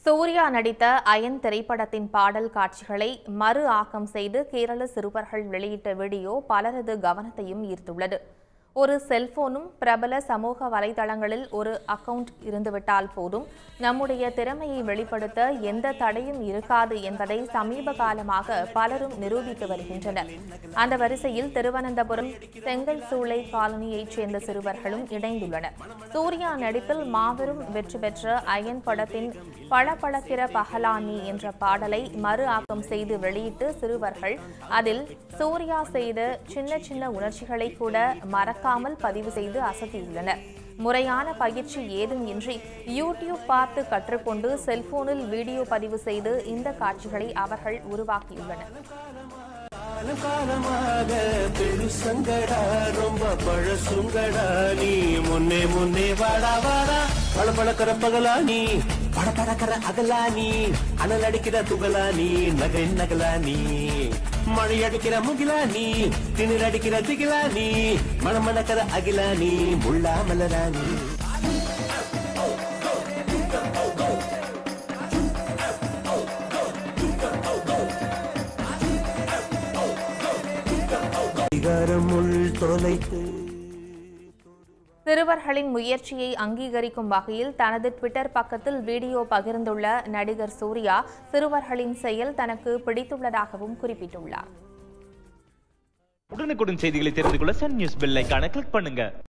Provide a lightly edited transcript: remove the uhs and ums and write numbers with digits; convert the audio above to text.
சூர்யா நடித்த அயன் திரைப்படத்தின் பாடல் காட்சிகளை மறு ஆக்கம் செய்து கேரள சிறுவர்கள் வெளியிட்ட வீடியோ பலரது கவனத்தையும் ஈர்த்துள்ளது. ஒரு செல்போனும் பிரபல சமூக வலைதளங்களில் ஒரு அக்கவுண்ட் இருந்துவிட்டால் போதும், நம்முடைய திறமையை வெளிப்படுத்த எந்த தடையும் இருக்காது என்பதை சமீப காலமாக பலரும் நிரூபித்து வருகின்றனர். அந்த வரிசையில் திருவனந்தபுரம் செங்கல் சூளை காலனியைச் சேர்ந்த சிறுவர்களும் இணைந்துள்ளனர். சூர்யா நடிப்பில் மாபெரும் வெற்றி பெற்ற அயன் படத்தின் பளபளக்கிற பகலானி என்ற பாடலை மறு ஆக்கம் செய்து வெளியிட்டு சிறுவர்கள் அதில் சூர்யா செய்த சின்ன சின்ன உணர்ச்சிகளை கூட மறக்காமல் பதிவு செய்து அசத்தியுள்ளனர். முறையான பயிற்சி ஏதும் இன்றி யூடியூப் பார்த்து கற்றுக்கொண்டு செல்போனில் வீடியோ பதிவு செய்து இந்த காட்சிகளை அவர்கள் உருவாக்கியுள்ளனர். காலமாக பெருசங்கடா ரொம்ப பழசுங்கடா நீ முன்னே முன்னே வாடா வாடா பளபளக்கிற பகலா நீ படபடக்கிற அகலா நீ அனல் அடிக்கிற துகளா நீ நகை நகலா நீ மழை அடிக்கிற முகிலா நீ திணிர் அடிக்கிற திகிலா நீ மணமணக்கிற அகிலா நீ முள்ளா மலரா நீ. சிறுவர்களின் முயற்சியை அங்கீகரிக்கும் வகையில் தனது ட்விட்டர் பக்கத்தில் வீடியோ பகிர்ந்துள்ள நடிகர் சூர்யா, சிறுவர்களின் செயல் தனக்கு பிடித்துள்ளதாகவும் குறிப்பிட்டுள்ளார். உடனுக்குடன் செய்திகளை தெரிந்து கொள்ள சன் நியூஸ் பெல் ஐகானை கிளிக் பண்ணுங்க.